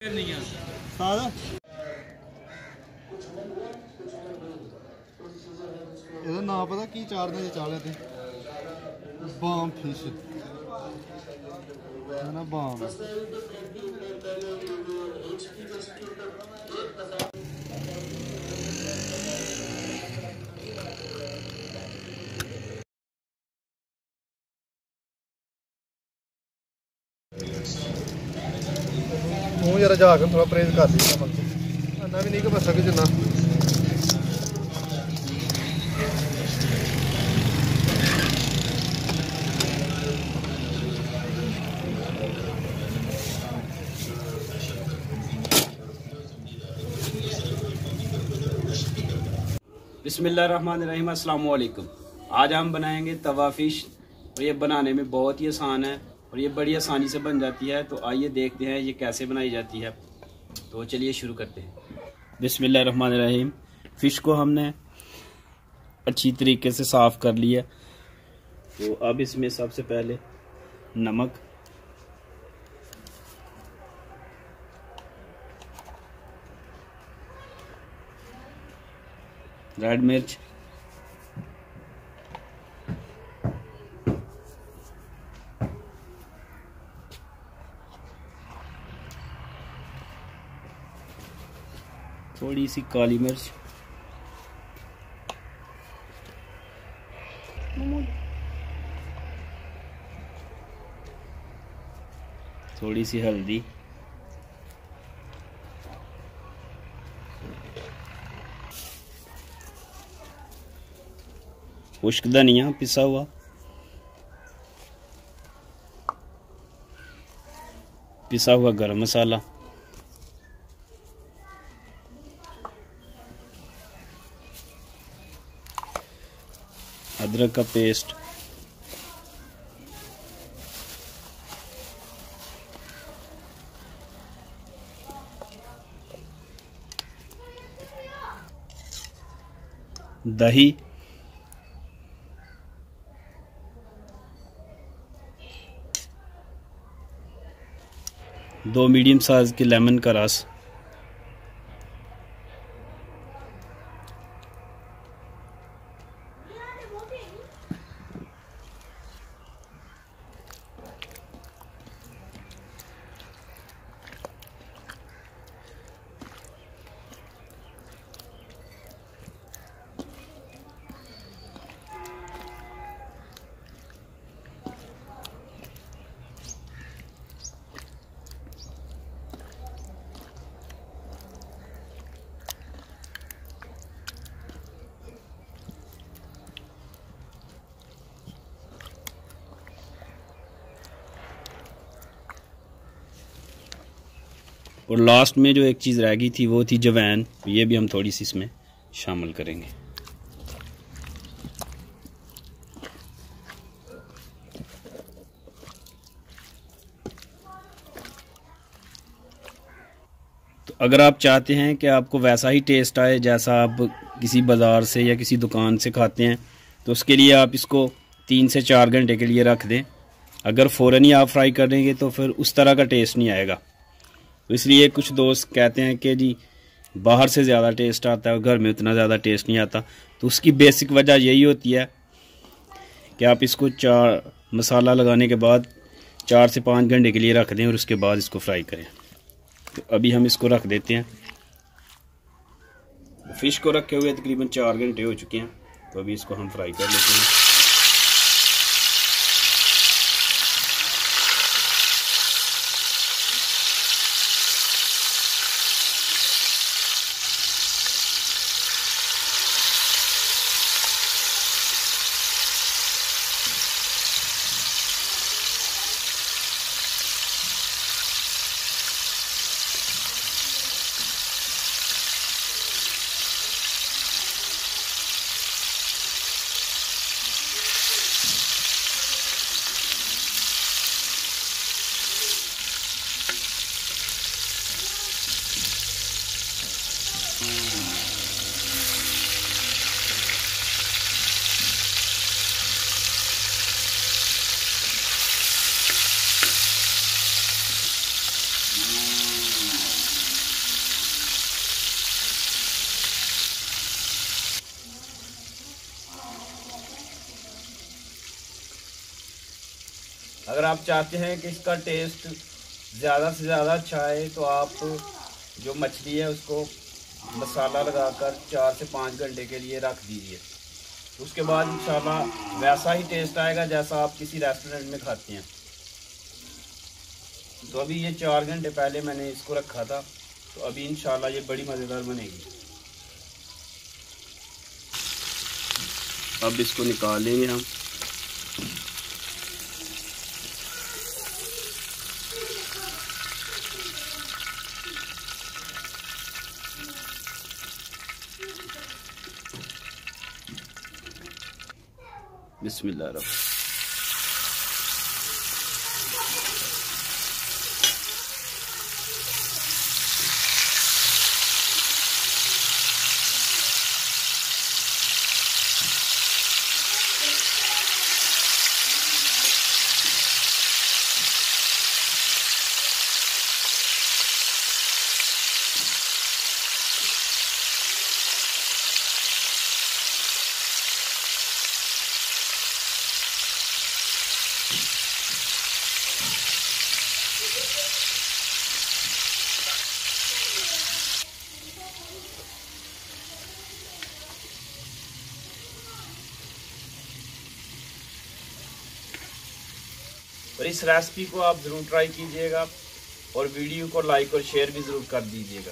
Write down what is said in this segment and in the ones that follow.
ਇਹਦਾ ਨਾਂ ਪਤਾ ਕੀ ਚਾੜਦੇ ਜੇ ਚਾਲੇ ਤੇ ਬਾਮ ਫਿਸ਼ ਹੈ ਨਾ ਬਾਮ ਤੂੰ ਯਾਰ ਜਾ ਕੇ ਥੋੜਾ ਪਰਹੇਜ਼ ਕਰ ਲਈ ਨਾ ਇੰਨਾ ਵੀ ਨਹੀਂ ਕਿ ਬਸ ਸਕੇ ਜਿੰਨਾ बिस्मिल्लाहिर्रहमानिर्रहीम अस्सलाम वालेकुम। आज हम बनाएंगे तवा फिश और ये बनाने में बहुत ही आसान है और ये बड़ी आसानी से बन जाती है। तो आइए देखते हैं ये कैसे बनाई जाती है। तो चलिए शुरू करते हैं। बिस्मिल्लाहिर्रहमानिर्रहीम। फ़िश को हमने अच्छी तरीके से साफ़ कर लिया। तो अब इसमें सबसे पहले नमक, रेड मिर्च, थोड़ी सी काली मिर्च, थोड़ी सी हल्दी, खुश्क धनिया पिसा हुआ, पिसा हुआ गरम मसाला, अदरक का पेस्ट, दही, दो मीडियम साइज के लेमन का रस, और लास्ट में जो एक चीज़ रह गई थी वो थी जवैन। ये भी हम थोड़ी सी इसमें शामिल करेंगे। तो अगर आप चाहते हैं कि आपको वैसा ही टेस्ट आए जैसा आप किसी बाज़ार से या किसी दुकान से खाते हैं, तो उसके लिए आप इसको 3 से 4 घंटे के लिए रख दें। अगर फ़ौरन ही आप फ्राई कर देंगे तो फिर उस तरह का टेस्ट नहीं आएगा। तो इसलिए कुछ दोस्त कहते हैं कि जी बाहर से ज़्यादा टेस्ट आता है और घर में उतना ज़्यादा टेस्ट नहीं आता। तो उसकी बेसिक वजह यही होती है कि आप इसको मसाला लगाने के बाद 4 से 5 घंटे के लिए रख दें और उसके बाद इसको फ्राई करें। तो अभी हम इसको रख देते हैं। फ़िश को रखे हुए तकरीबन 4 घंटे हो चुके हैं। तो अभी इसको हम फ्राई कर लेते हैं। अगर आप चाहते हैं कि इसका टेस्ट ज़्यादा से ज़्यादा अच्छा आए तो आप जो मछली है उसको मसाला लगाकर 4 से 5 घंटे के लिए रख दीजिए। उसके बाद इंशाल्लाह वैसा ही टेस्ट आएगा जैसा आप किसी रेस्टोरेंट में खाते हैं। तो अभी ये 4 घंटे पहले मैंने इसको रखा था, तो अभी इंशाल्लाह ये बड़ी मज़ेदार बनेगी। अब इसको निकाल लेंगे हम। बिस्मिल्लाह। और इस रेसिपी को आप ज़रूर ट्राई कीजिएगा और वीडियो को लाइक और शेयर भी ज़रूर कर दीजिएगा।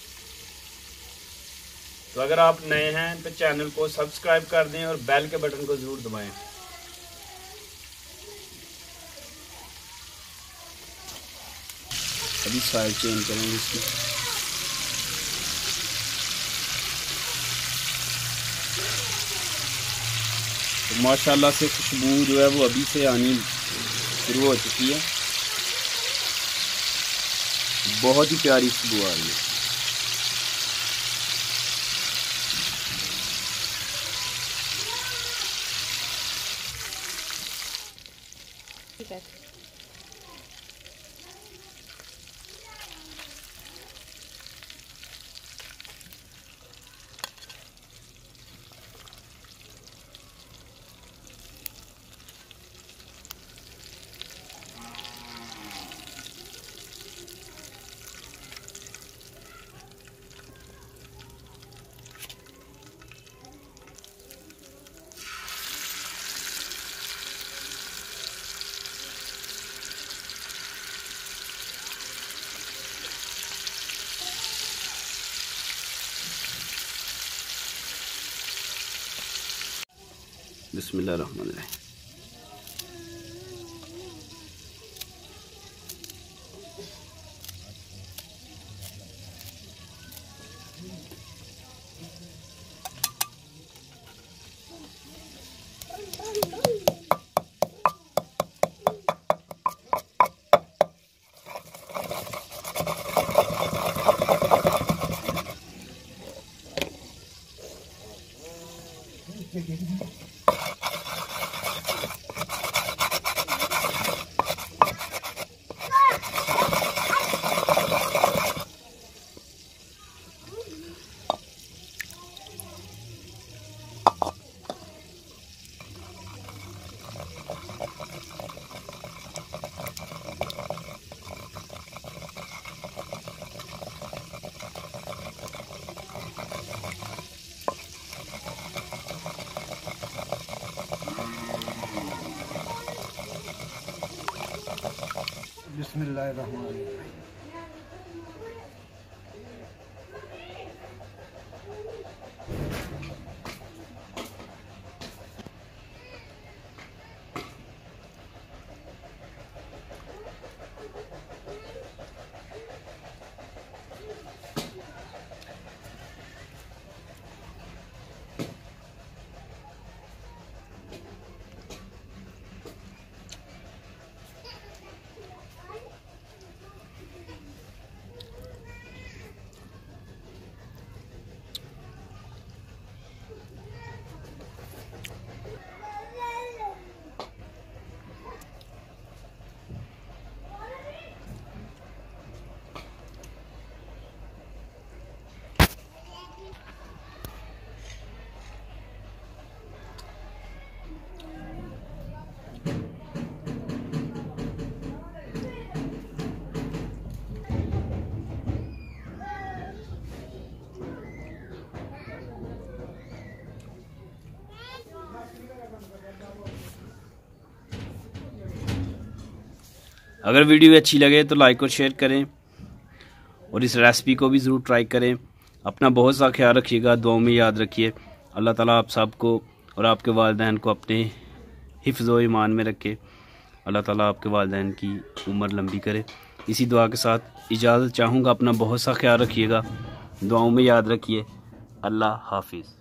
तो अगर आप नए हैं तो चैनल को सब्सक्राइब कर दें और बेल के बटन को ज़रूर दबाएं। अभी साइड चेंज करेंगे इसकी। तो माशाल्लाह से खुशबू जो है वो अभी से आनी शुरू हो चुकी है। बहुत ही प्यारी खुशबू आ रही है। ठीक है। बिस्मिल्लाहिर्रहमानिर्रहीम। बिस्मिल्लाहिर्रहमानिर्रहीम। अगर वीडियो अच्छी लगे तो लाइक और शेयर करें और इस रेसिपी को भी ज़रूर ट्राई करें। अपना बहुत सा ख्याल रखिएगा, दुआओं में याद रखिए। अल्लाह ताला आप सबको और आपके वालिदैन को अपने हिफ्ज़ व ईमान में रखे। अल्लाह ताला आपके वालिदैन की उम्र लंबी करे। इसी दुआ के साथ इजाज़त चाहूँगा। अपना बहुत सा ख्याल रखिएगा, दुआओं में याद रखिए। अल्लाह हाफिज़।